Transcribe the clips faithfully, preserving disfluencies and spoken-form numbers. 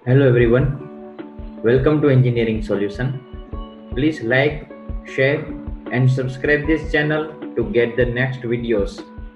Hello everyone, welcome to Engineering Solution. Please like, share and subscribe this channel to get the next videos.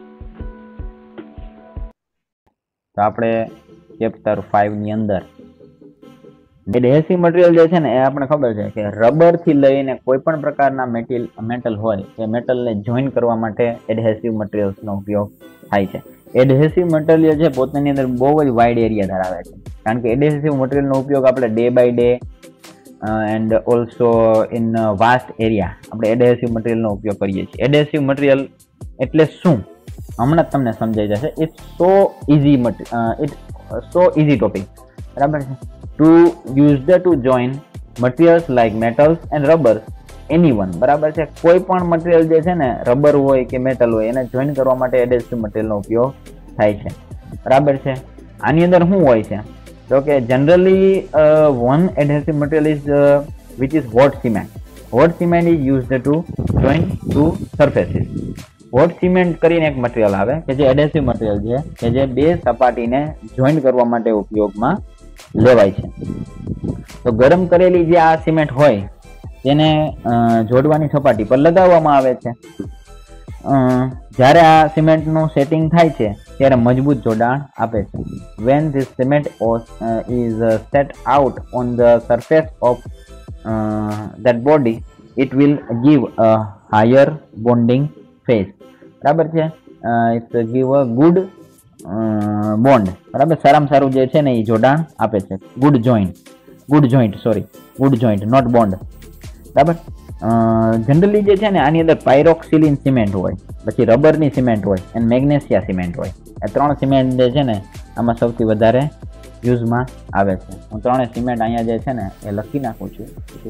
તો આપણે chapter five ની અંદર adhesive material જે છે ને એ આપણે ખબર છે કે રબર થી લઈને કોઈ પણ પ્રકારના મેટલ મેટલ હોય એ મેટલને જોઈન કરવા માટે એડહેસિવ મટીરિયલ્સનો ઉપયોગ થાય છે. એડહેસિવ મટીરિયલ છે પોતાની અંદર બહુ જ વાઇડ એરિયા ધરાવે છે, કારણ કે એડહેસિવ મટીરિયલનો ઉપયોગ આપણે day by day and also in vast area આપણે એડહેસિવ મટીરિયલનો ઉપયોગ કરીએ છીએ. એડહેસિવ મટીરિયલ એટલે શું હમણાં તમને સમજાઈ જશે. It's so easy it so easy topic, બરાબર છે. To use to join materials like metals and rubber any one, બરાબર છે. કોઈ પણ મટીરિયલ જે છે ને રબર હોય કે મેટલ હોય એને જોઈન કરવા માટે એડહેસિવ મટીરિયલનો ઉપયોગ થાય છે, બરાબર છે. આની અંદર શું હોય છે તો કે generally one adhesive material is which is what cement. What cement is used to join to surfaces. What cement કરીને એક મટીરિયલ આવે કે જે એડહેસિવ મટીરિયલ છે કે જે બે સપાટીને જોઈન કરવા માટે ઉપયોગમાં લેવાય છે. તો ગરમ કરેલી જે આ સિમેન્ટ હોય તેને જોડવાની સપાટી પર લગાવવામાં આવે છે. જ્યારે આ સિમેન્ટનું સેટિંગ થાય છે ત્યારે મજબૂત જોડાણ આપે છે. When this cement is set out on the surface of that body it will give a higher bonding phase, બરાબર છે. It's give a good bond, બરાબર. સારામાં સારું જે છે ને એ જોડાણ આપે છે. Good joint good joint sorry good joint not bond, બરાબર. જનરલી જે છે ને આની અંદર પાયરોક્સિલિન સિમેન્ટ હોય, પછી રબરની સિમેન્ટ હોય અને મેગ્નેશિયા સિમેન્ટ હોય. એ ત્રણ સિમેન્ટ જે છે ને આમાં સૌથી વધારે યુઝમાં આવે છે. હું ત્રણે સિમેન્ટ અહીંયા જે છે ને એ લખી નાખું છું.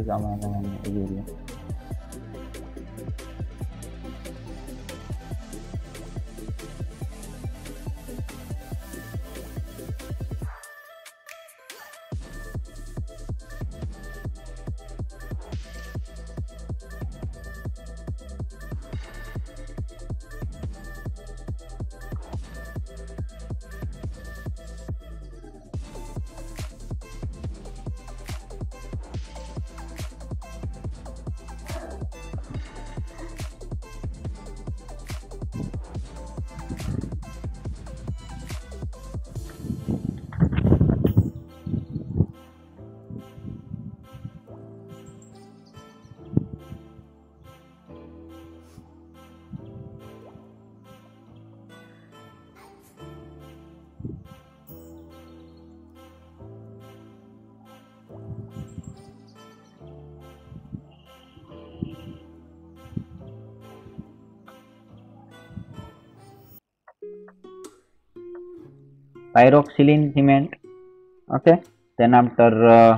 Pyroxylin cement, okay. Then after uh,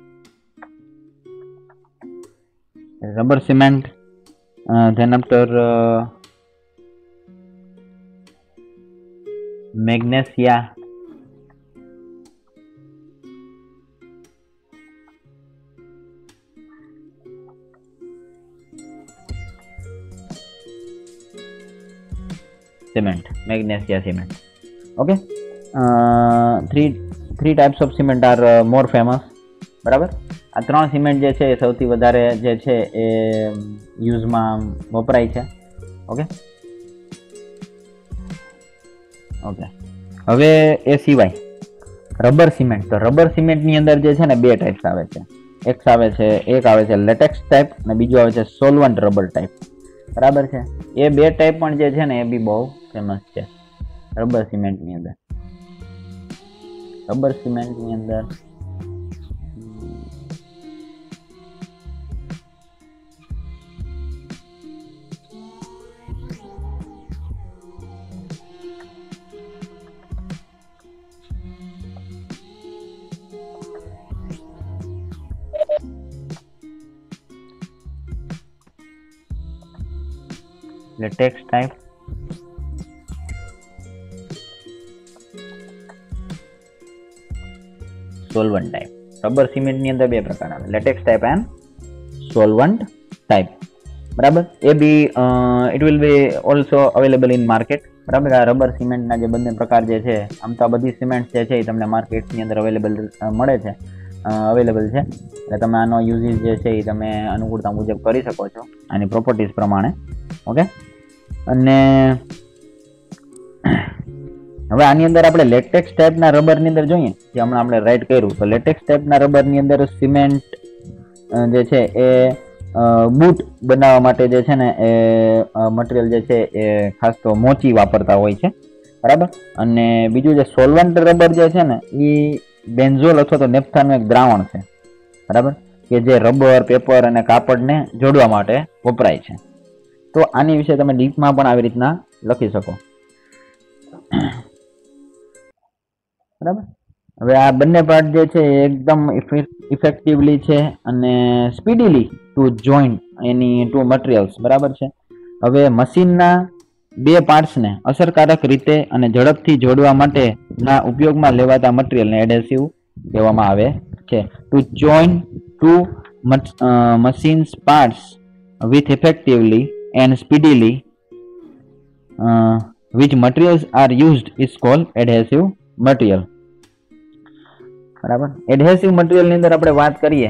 rubber cement, uh, then after uh, magnesia, cement, magnesia cement, okay. Three three types of cement are more famous, બરાબર. આ ત્રણ સિમેન્ટ જે છે એ સૌથી વધારે જે છે એ યુઝમાં વપરાય છે, ઓકે ઓકે હવે એ સિવાય રબર સિમેન્ટ. તો રબર સિમેન્ટની અંદર જે છે ને બે ટાઈપ્સ આવે છે. એક આવે છે એક આવે છે લેટેક્સ ટાઈપ અને બીજું આવે છે સોલવન્ટ રબર ટાઈપ, બરાબર છે. એ બે ટાઈપ પણ જે છે ને એ બી બહુ ફેમસ છે રબર સિમેન્ટની અંદર. રબર સિમેન્ટની અંદર latex type, solvent type. Rubber સિમેન્ટની અંદર બે પ્રકાર આવે, latex type and solvent type. બરાબર. A be it will be also available in market. બરાબર. આ રબર સિમેન્ટના જે બંને પ્રકાર જે છે, આમ તો આ બધી સિમેન્ટ જે છે એ તમને માર્કેટની અંદર અવેલેબલ મળે છે, અવેલેબલ છે. એટલે તમે આનો યુઝિસ જે છે એ તમે અનુકૂળતા મુજબ કરી શકો છો આની પ્રોપર્ટીઝ પ્રમાણે. ઓકે. અને હવે આની અંદર આપણે લેટેક્સ ટાઈપના રબરની અંદર જોઈએ, જે હમણાં આપણે રાઈટ કર્યું, તો લેટેક્સ ટાઈપના રબરની અંદર સિમેન્ટ જે છે એ બૂટ બનાવવા માટે જે છે ને એ મટીરિયલ જે છે એ ખાસ તો મોચી વાપરતા હોય છે. બરાબર. અને બીજું જે સોલવન્ટ રબર જે છે ને એ બેન્ઝોલ અથવા તો નેપ્થાનું એક દ્રાવણ છે. બરાબર. કે જે રબર, પેપર અને કાપડને જોડવા માટે વપરાય છે. તો આની વિશે તમે ડીપમાં પણ આવી રીતના લખી શકો. બરાબર. હવે આ બંને પાર્ટ જે છે એ એકદમ ઇફેક્ટિવલી છે અને speedily to join any two materials. બરાબર છે. હવે મશીનના બે પાર્ટ્સને અસરકારક રીતે અને ઝડપથી જોડવા માટેના ઉપયોગમાં લેવાતા મટીરિયલને એડહેસિવ કહેવામાં આવે છે. To join two machines parts with effectively and speedily uh, which materials are used is called adhesive material. બરાબર. એડહેસિવ મટીરિયલ ની અંદર આપણે વાત કરીએ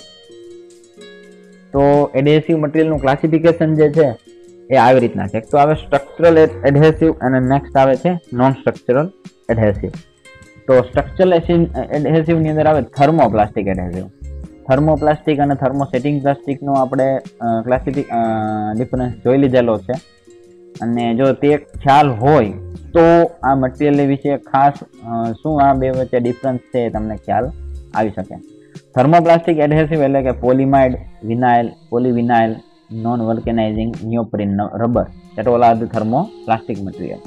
તો એડહેસિવ મટીરિયલ નું ક્લાસિફિકેશન જે છે એ આવી રીતના છે. તો આવે સ્ટ્રક્ચરલ એડહેસિવ અને નેક્સ્ટ આવે છે નોન સ્ટ્રક્ચરલ એડહેસિવ. તો સ્ટ્રક્ચરલ એડહેસિવ ની અંદર આવે થર્મોપ્લાસ્ટિક એડહેસિવ. થર્મોપ્લાસ્ટિક અને થર્મોસેટિંગ પ્લાસ્ટિકનો આપણે ક્લાસિફિક ડિફરન્સ જોઈ લીધેલો છે. અને જો તે ખ્યાલ હોય તો આ મટીરિયલ વિશે ખાસ શું આ બે વચ્ચે ડિફરન્સ છે તમને ખ્યાલ આવી શકે. થર્મોપ્લાસ્ટિક એડહેસિવ એટલે કે polyamide, vinyl, polyvinyl, non vulcanising, neoprene, rubber, that all are the thermoplastic material.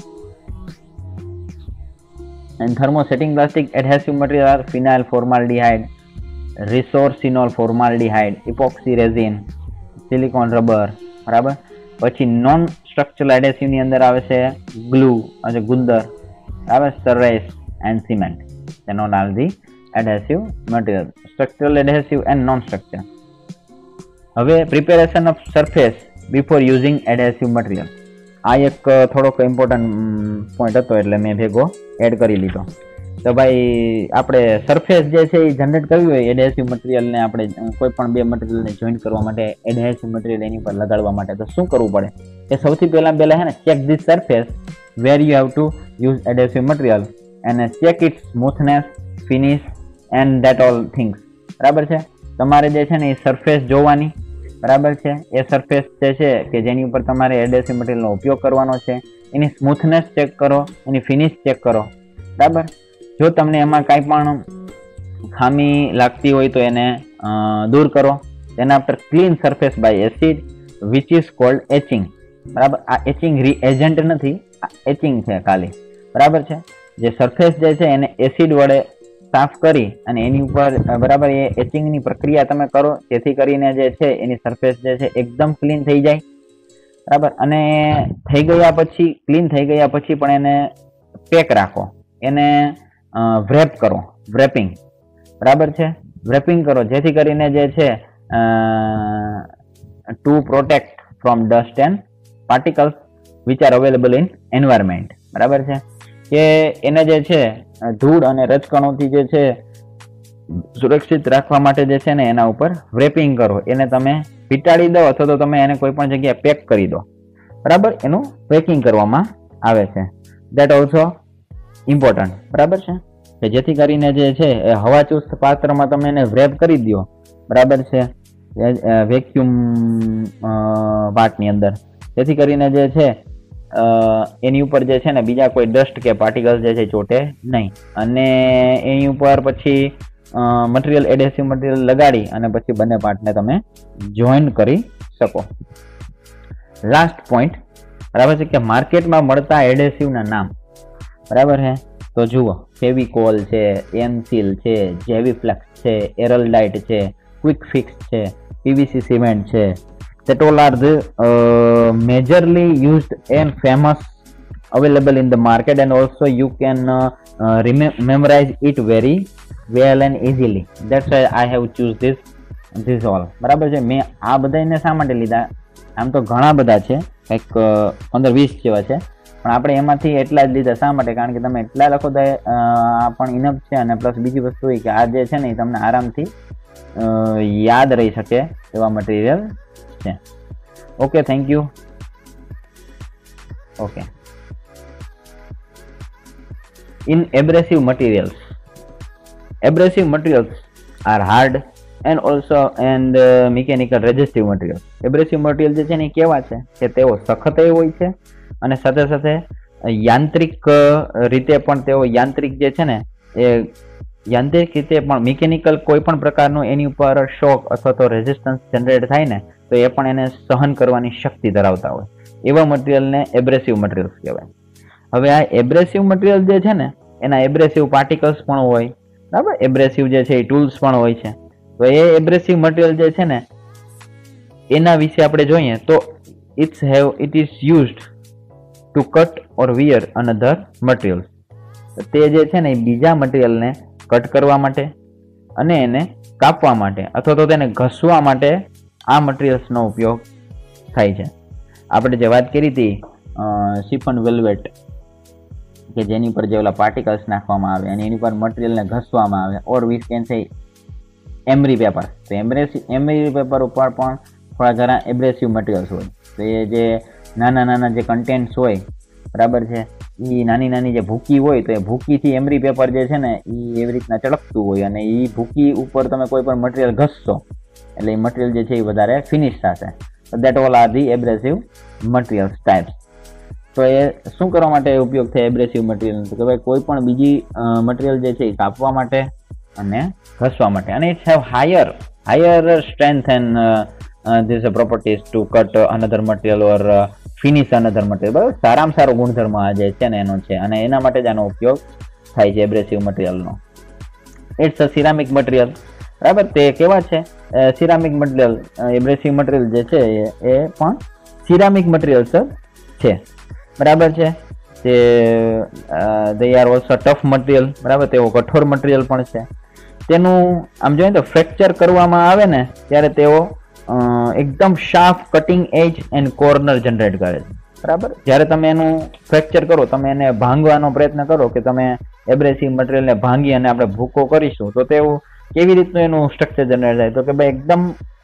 And thermosetting plastic adhesive material are phenyl formaldehyde, resorcinol formaldehyde, epoxy resin, silicone rubber. બરાબર. પછી નોન સ્ટ્રક્ચરલ એડહેસિવ ની અંદર આવે છે glue અને ગુંદર, બરાબર, સરેસ and cement. Then all are the adhesive material. Structural adhesive and non structure. હવે preparation of surface before using adhesive material. આ એક થોડોક ઇમ્પોર્ટન્ટ પોઈન્ટ હતો એટલે મેં ભેગો એડ કરી લીધો. તો ભાઈ આપણે સરફેસ જે છે એ જનરેટ કરવી હોય એડહેસિવ મટીરિયલને, આપણે કોઈ પણ બે મટીરિયલને જોઈન્ટ કરવા માટે, એડહેસિવ મટીરિયલ એની પર લગાડવા માટે, તો શું કરવું પડે કે સૌથી પહેલાં પહેલાં હે ને check this surface where you have to use adhesive material અને check it smoothness, finish and that all things. બરાબર છે. તમારે જે છે ને એ સરફેસ જોવાની. બરાબર છે. એ સરફેસ જે છે કે જેની ઉપર તમારે એડહેસિવ મટીરિયલનો ઉપયોગ કરવાનો છે એની સ્મૂથનેસ ચેક કરો, એની ફિનિશ ચેક કરો. બરાબર. જો તમને એમાં કાંઈ પણ ખામી લાગતી હોય તો એને દૂર કરો. તેના after clean surface by acid which is called etching. બરાબર. આ એચિંગ રી-એજન્ટ નથી, આ એચિંગ છે ખાલી. બરાબર છે. જે સરફેસ જે છે એને એસિડ વડે સાફ કરી અને એની ઉપર બરાબર એ એચિંગની પ્રક્રિયા તમે કરો જેથી કરીને જે છે એની સરફેસ જે છે એકદમ ક્લીન થઈ જાય. બરાબર. અને થઈ ગયા પછી, ક્લીન થઈ ગયા પછી પણ એને પેક રાખો, એને વ્રેપ કરો, વ્રેપિંગ. બરાબર છે. વ્રેપિંગ કરો જેથી કરીને જે છે to protect from dust and particles which are available in environment. બરાબર છે. કે એને જે છે ધૂળ અને રજકણોથી જે છે સુરક્ષિત રાખવા માટે જે છે ને એના ઉપર વ્રેપિંગ કરો. એને તમે પીટાડી દો અથવા તો તમે એને કોઈ પણ જગ્યાએ પેક કરી દો. બરાબર. એનું પેકિંગ કરવામાં આવે છે. That also important. બરાબર છે. કે જેથી કરીને જે છે એ હવાચુસ્ત પાત્રમાં તમે એને વ્રેપ કરી દો. બરાબર છે. વેક્યુમ પાર્ટની અંદર, જેથી કરીને જે છે એની ઉપર જે છે ને બીજા કોઈ ડસ્ટ કે પાર્ટિકલ્સ જે છે ચોટે નહીં. અને એની ઉપર પછી મટીરિયલ, એડહેસિવ મટીરિયલ લગાડી અને પછી બંને પાર્ટને તમે જોઈન કરી શકો. Last point. બરાબર છે. કે માર્કેટમાં મળતા એડહેસિવના નામ. બરાબર છે. તો જુઓ, ફેવિકોલ છે, એનસીલ છે, જેવીફ્લેક્સ છે, એરલડાઇટ છે, ક્વિક ફિક્સ છે, પીવીસી સિમેન્ટ છે. That all are the uh, majorly used and famous available in the market, and also you can uh, uh, rem- memorize it very well and easily. That's why I have choose this this all. બરાબર છે. મેં આ બધાને શા માટે લીધા આમ તો ઘણા બધા છે, કંઈક પંદર વીસ જેવા છે, પણ આપણે એમાંથી એટલા જ લીધા. શા માટે? કારણ કે તમે એટલા લખો તો પણ ઇનફ છે, અને પ્લસ બીજી વસ્તુ એ કે આ જે છે ને એ તમને આરામથી યાદ રહી શકે એવા મટીરિયલ છે. Okay, thank you. Okay, in abrasive materials, abrasive materials are hard and also and uh, mechanical resistive materials. abrasive material જે છે ને કેવા છે કે તેઓ સખત હોય છે અને સાથે સાથે યાંત્રિક રીતે પણ તેઓ યાંત્રિક જે છે ને એ યાંત્રિક રીતે પણ મિકેનિકલ કોઈ પણ પ્રકારનું એની ઉપર શોક અથવા તો રેઝિસ્ટન્સ જનરેટ થાય ને તો એ પણ એને સહન કરવાની શક્તિ ધરાવતા હોય એવા મટીરિયલને એબ્રેસિવ મટીરિયલ્સ કહેવાય. હવે આ એબ્રેસિવ મટીરિયલ જે છે ને એના એબ્રેસિવ પાર્ટિકલ્સ પણ હોય, બરાબર. એબ્રેસિવ જે છે એ ટૂલ્સ પણ હોય છે. તો એ એબ્રેસિવ મટીરિયલ જે છે ને એના વિશે આપણે જોઈએ તો it's have it is used to cut or wear another materials. તે જે છે ને એ બીજા મટીરિયલને કટ કરવા માટે અને એને કાપવા માટે અથવા તો તેને ઘસવા માટે આ મટીરિયલ્સનો ઉપયોગ થાય છે. આપણે જે વાત કરી હતી સિફન વેલ્વેટ કે જેની પર જે ઓલા પાર્ટિકલ્સ નાખવામાં આવે અને એની પર મટીરિયલને ઘસવામાં આવે, or we can say emery paper. તો એમ્બ્રેસિવ એમરી પેપર ઉપર પણ થોડા ઘણા એબ્રેસિવ મટીરિયલ્સ હોય. તો એ જે નાના નાના જે કન્ટેન્ટ્સ હોય, બરાબર છે, એ નાની નાની જે ભૂકી હોય તો એ ભૂકીથી એમરી પેપર જે છે ને એ એવી રીતના ચળકતું હોય અને એ ભૂકી ઉપર તમે કોઈ પણ મટીરિયલ ઘસશો એટલે એ મટીરિયલ જે છે એ વધારે ફિનિશ થશે. That all are the abrasive materials types. તો એ શું કરવા માટે ઉપયોગ થાય એબ્રેસિવ મટીરિયલ? તો કે ભાઈ કોઈ પણ બીજી મટીરિયલ જે છે એ કાપવા માટે અને ઘસવા માટે. અને it's have higher higher strength and this properties to cut another material or finish another material. બરાબર, સારામાં સારો ગુણધર્મ આ જે છે ને એનો છે અને એના માટે જ આનો ઉપયોગ થાય છે એબ્રેસિવ મટીરિયલનો. It's a ceramic material. બરાબર, તે કેવા છે સિરામિક મટીરિયલ? એબ્રેસિવ મટીરિયલ જે છે એ પણ સિરામિક મટીરિયલ છે, બરાબર છે. તે they are also tough material. બરાબર, તેઓ કઠોર મટીરિયલ પણ છે. તેનું આમ જોઈએ તો ફ્રેક્ચર કરવામાં આવે ને ત્યારે તેઓ એકદમ sharp cutting edge and corner generate કરે છે. બરાબર, જ્યારે તમે એનું ફ્રેક્ચર કરો, તમે એને ભાંગવાનો પ્રયત્ન કરો કે તમે એબ્રેસિવ મટીરિયલને ભાંગી અને આપણે ભૂકો કરીશું તો તેવું કેવી રીતનું એનું સ્ટ્રક્ચર જનરેટ થાય? તો કે ભાઈ એકદમ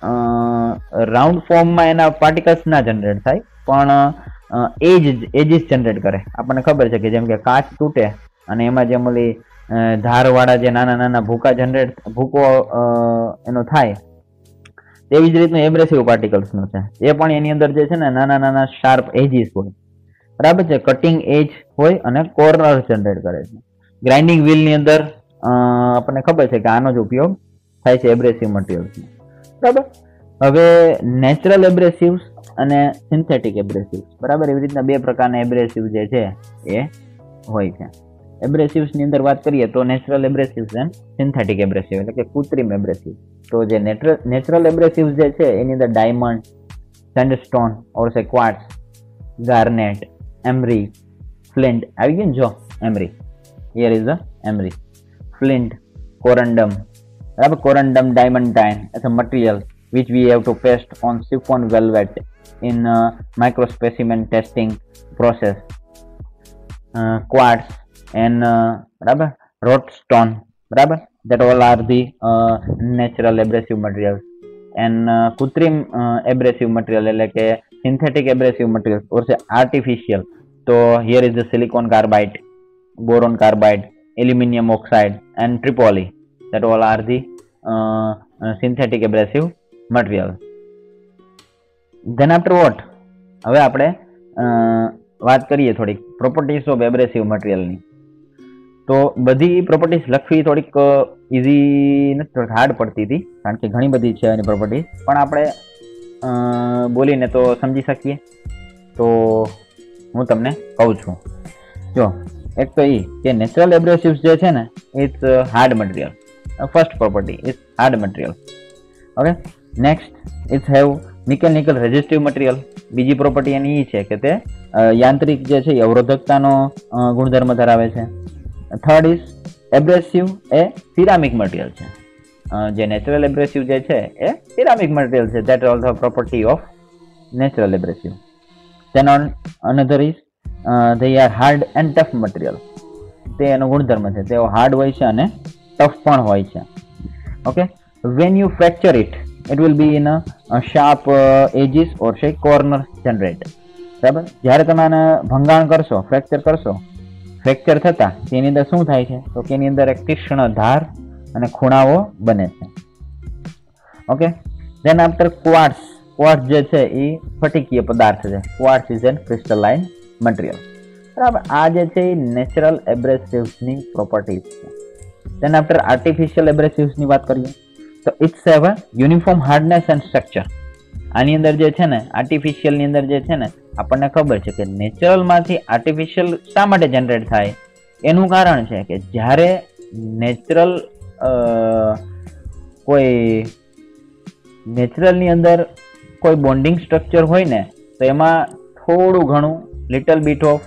રાઉન્ડ ફોર્મમાં એના પાર્ટિકલ્સ ના જનરેટ થાય પણ એજ એજીસ જનરેટ કરે. આપણને ખબર છે કે જેમ કે કાચ તૂટે અને એમાં જેમ ઓલી ધારવાળા જે નાના નાના ભૂકા જનરેટ ભૂકો એનો થાય તેવી જ રીતનું એબ્રેસિવ પાર્ટિકલ્સનું છે. એ પણ એની અંદર જે છે ને નાના નાના શાર્પ એજીસ હોય, બરાબર છે, કટિંગ એજ હોય અને કોર્નર જનરેટ કરે છે. ગ્રાઇન્ડિંગ વ્હીલની અંદર આપણને ખબર છે કે આનો જ ઉપયોગ થાય છે એબ્રેસિવ મટીરિયલ્સનો. બરાબર, હવે નેચરલ એબ્રેસિવ્સ અને સિન્થેટિક એબ્રેસિવ્સ. બરાબર, એવી રીતના બે પ્રકારના એબ્રેસિવ જે છે એ હોય છે. એબ્રેસિવ્સની અંદર વાત કરીએ તો natural abrasives and synthetic abrasive એટલે કે કૃત્રિમ એબ્રેસિવ. તો જે નેચરલ એબ્રેસિવ્સ જે છે એની અંદર ડાયમંડ, સેન્ડસ્ટોન ઓર સે ક્વાર્ટસ, ગાર્નેટ, એમરી, ફ્લિન્ટ આવી ગયું ને. જો emery, here is a emery, flint, corundum. બરાબર, corundum diamantine as a material which we have to paste on chiffon velvet in uh, microspecimen testing process. Uh, quartz and uh, બરાબર roadstone. બરાબર, that all are the uh, natural abrasive materials. and uh, કૃત્રિમ uh, abrasive material એટલે કે synthetic abrasive materials or say artificial. તો here is the silicon carbide, boron carbide, aluminum oxide and tripoli. that all are the uh, uh, synthetic abrasive material. then after what? હવે આપણે વાત કરીએ થોડીક properties of એબ્રેસિવ મટીરિયલની. તો બધી properties લખવી થોડીક ઇઝી નથી, થોડીક હાર્ડ પડતી હતી કારણ કે ઘણી બધી છે એની પ્રોપર્ટીઝ, પણ આપણે બોલીને તો સમજી શકીએ. તો હું તમને કહું છું. જો એક તો એ કે નેચરલ એબ્રેસિવ્સ જે છે ને it's hard material. First property is hard material. Okay, next it's have mechanical resistive material. બીજી પ્રોપર્ટી એની એ છે કે તે યાંત્રિક જે છે એ અવરોધકતાનો ગુણધર્મ ધરાવે છે. થર્ડ ઇઝ એબ્રેસિવ એ સિરામિક મટીરિયલ છે. જે નેચરલ એબ્રેસિવ જે છે એ સિરામિક મટીરિયલ છે. That all the property of natural abrasive. Then on another is uh, they are hard and tough material. તે એનો ગુણધર્મ છે, તેઓ હાર્ડ હોય છે અને ટફ પણ હોય છે. Okay, when you fracture it it will be in a, a sharp uh, edges or say corner generate. બરાબર, જ્યારે તમે આને ભંગાણ કરશો, ફ્રેક્ચર કરશો, ફ્રેક્ચર થતા તેની અંદર શું થાય છે તો કે એની અંદર એક તીક્ષ્ણ ધાર અને ખૂણાઓ બને છે. Okay, then after quartz. Quartz જે છે એ સ્ફટિકીય પદાર્થ છે. Quartz is an crystalline material. બરાબર, આ જે છે એ નેચરલ એબ્રેસિવ્સની પ્રોપર્ટીઝ છે. ધેન આફ્ટર આર્ટિફિશિયલ એબ્રેસિવ્સની વાત કરીએ તો it's have a uniform hardness and structure. આની અંદર જે છે ને આર્ટિફિશિયલની અંદર જે છે ને આપણને ખબર છે કે નેચરલમાંથી આર્ટિફિશિયલ શા માટે જનરેટ થાય, એનું કારણ છે કે જ્યારે નેચરલ કોઈ નેચરલની અંદર કોઈ બોન્ડિંગ સ્ટ્રક્ચર હોય ને તો એમાં થોડું ઘણું little bit of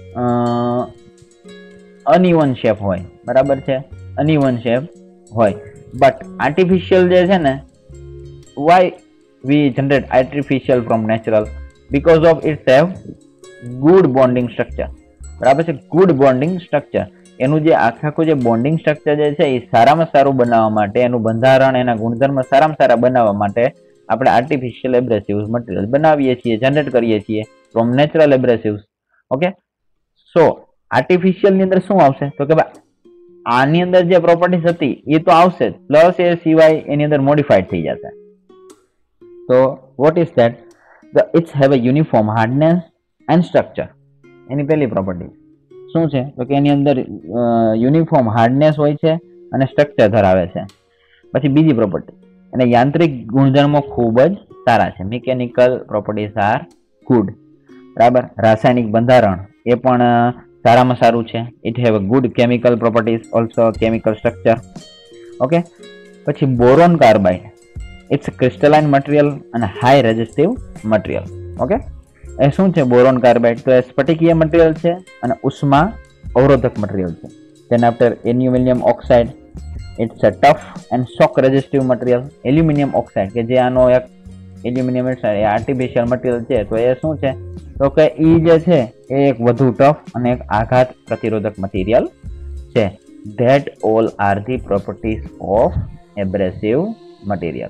uneven shape હોય. બરાબર છે, અનઇવન શેપ હોય. બટ આર્ટિફિશિયલ જે છે ને, why we generate artificial from natural because of its have good bonding structure. બરાબર છે, ગુડ બોન્ડિંગ સ્ટ્રક્ચર. એનું જે આખું જે બોન્ડિંગ સ્ટ્રક્ચર જે છે એ સારામાં સારું બનાવવા માટે, એનું બંધારણ, એના ગુણધર્મ સારામાં સારા બનાવવા માટે આપણે આર્ટિફિશિયલ એબ્રેસિવ્સ મટીરિયલ બનાવીએ છીએ, જનરેટ કરીએ છીએ from natural abrasives. Okay, so આર્ટિફિશિયલની અંદર શું આવશે તો કે ભાઈ આની અંદર જે પ્રોપર્ટીઝ હતી એ તો આવશે જ, પ્લસ એ સિવાય એની અંદર મોડિફાઈડ થઈ જશે. So what is that? The it's have a uniform hardness and structure. એની પહેલી પ્રોપર્ટી શું છે તો કે એની અંદર યુનિફોર્મ હાર્ડનેસ હોય છે અને સ્ટ્રક્ચર ધરાવે છે. પછી બીજી પ્રોપર્ટી, અને યાંત્રિક ગુણધર્મો ખૂબ જ સારા છે. Mechanical properties are good. બરાબર, રાસાયણિક બંધારણ એ પણ સારામાં સારું છે. It have a good chemical properties, also chemical structure. Okay, પછી boron carbide. It's crystalline material અને હાઈ રેઝિસ્ટિવ મટીરિયલ. ઓકે, એ શું છે બોરોન કાર્બાઇડ તો એ સ્ફટિકીય મટીરિયલ છે અને ઉષ્મા અવરોધક મટીરિયલ છે. Then after aluminium oxide. It's a tough and shock resistive material. Aluminium oxide કે જે આનો એક એલ્યુમિનિયમ ઓક્સાઇડ એ આર્ટિફિશિયલ મટીરિયલ છે તો એ શું છે તો કે એ જે છે એ એક વધુ ટફ અને એક આઘાત પ્રતિરોધક મટીરિયલ છે. That all are the properties of abrasive material.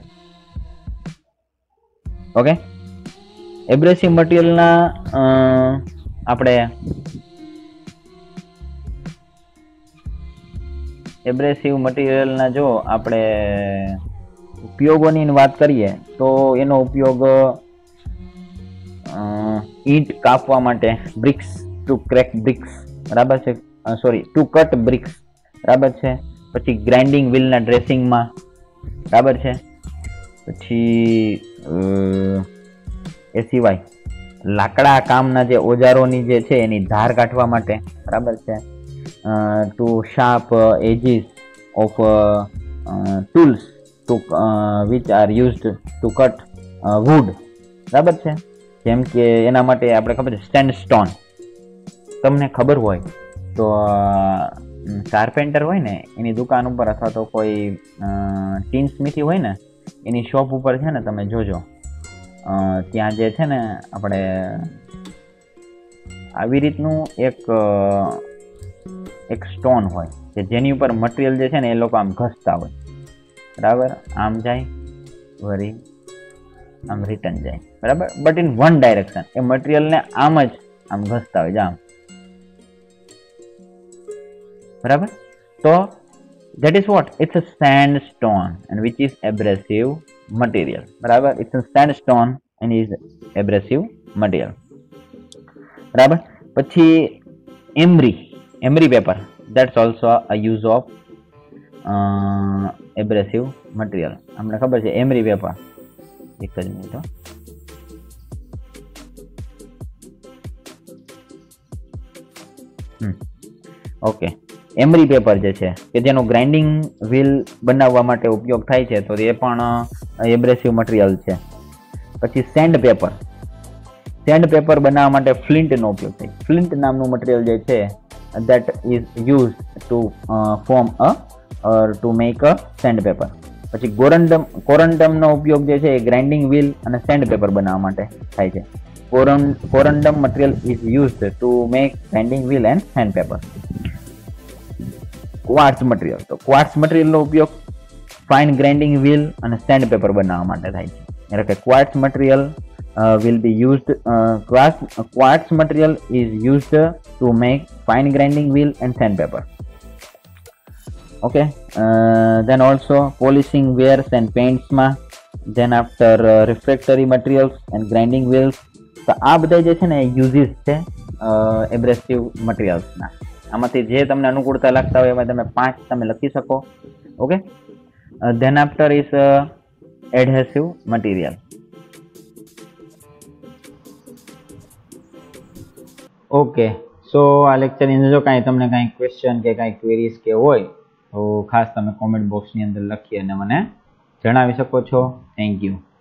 Okay, abrasive મટીરિયલના આપણે એબ્રેસિવ મટીરિયલના જો આપણે ઉપયોગોની વાત કરીએ તો એનો ઉપયોગ ઈંટ કાપવા માટે, બ્રિક્સ ટુ ક્રેક બ્રિક્સ. બરાબર છે, સોરી ટુ કટ બ્રિક્સ. બરાબર છે, પછી ગ્રાઇન્ડિંગ વ્હીલના ડ્રેસિંગમાં. બરાબર છે, પછી એ સિવાય લાકડા કામના જે ઓજારોની જે છે એની ધાર કાઢવા માટે. બરાબર છે, to sharp edges of tools to which are used to cut wood. બરાબર છે, જેમ કે એના માટે આપણે ખબર છે સ્ટેન્ડ સ્ટોન. તમને ખબર હોય તો કાર્પેન્ટર હોય ને એની દુકાન ઉપર અથવા તો કોઈ ટીન સ્મિથી હોય ને એની શોપ ઉપર છે ને તમે જોજો ત્યાં જે છે ને આપણે આવી રીતનું એક એક સ્ટોન હોય કે જેની ઉપર મટીરિયલ જે છે ને એ લોકો આમ ઘસતા હોય. બરાબર, આમ જાય વળી આમ રિટર્ન જાય. બરાબર, બટ ઇન વન ડાયરેક્શન. એ મટીરિયલને આમ જ આમ ઘસતા હોય આમ. બરાબર, તો that is what it's a sandstone and which is abrasive material. બરાબર, it's a sandstone and is abrasive material. બરાબર, પછી emery emery paper, that's also a use of uh, abrasive material. અમને ખબર છે emery paper. એક જ minute. Hmm okay, emery paper જે છે કે જેનો ગ્રાઇન્ડિંગ વ્હીલ બનાવવા માટે ઉપયોગ થાય છે તો એ પણ એબ્રેસિવ મટીરિયલ છે. પછી સેન્ડ પેપર. સેન્ડ પેપર બનાવવા માટે ફ્લિન્ટનો ઉપયોગ થાય. ફ્લિન્ટ નામનું મટીરિયલ જે છે that is used to uh, form a or to make a sand paper. પછી કોરન્ડમ કોરન્ડમનો ઉપયોગ જે છે એ ગ્રાઇન્ડિંગ વ્હીલ અને સેન્ડ પેપર બનાવવા માટે થાય છે. Corundum material is used to make grinding wheel and sand paper. Quartz material, તો ક્વાર્ટઝ મટીરિયલનો ઉપયોગ ફાઇન ગ્રાઇન્ડિંગ વ્હીલ અને સેન્ડ પેપર બનાવવા માટે થાય છે. એટલે કે quartz material will be used uh, quartz, uh, quartz material is used to make fine grinding wheel and sandpaper. Okay, uh, then also polishing wares and paints ma, then after uh, refractory materials and grinding wheels. તો આ બધા જે છે ને uses છે એબ્રેસિવ મટીરિયલ્સના. આમાંથી જે તમને અનુકૂળતા લાગતા હોય એમાં તમે પાંચ તમે લખી શકો. Okay, then after is adhesive material. Okay, so આ લેક્ચરની અંદર જો કાંઈ તમને કાંઈ ક્વેશ્ચન કે કાંઈ ક્વેરીઝ કે હોય તો ખાસ તમે કોમેન્ટ બોક્સની અંદર લખી અને મને જણાવી શકો છો. Thank you.